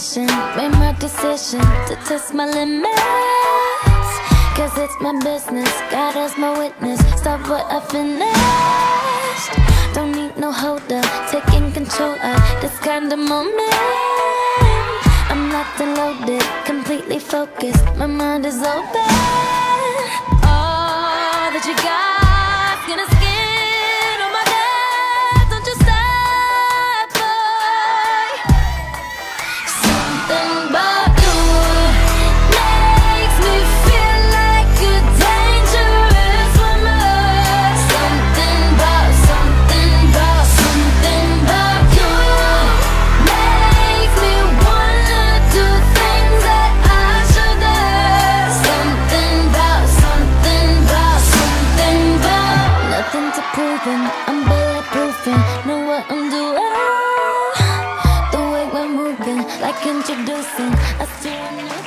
mission, made my decision to test my limits. Cause it's my business, God as my witness. Stop what I finished. Don't need no holder, taking control of this kind of moment. I'm locked and loaded, completely focused, my mind is open. All that you got, skin to skin on my neck. Don't you stop, boy. Something about you makes me feel like a dangerous woman. Something about you makes me wanna do things that I shouldn't. Something about nothing to prove, and I'm bulletproofing. Know what I'm doing. The way we're moving, like introducing us to a new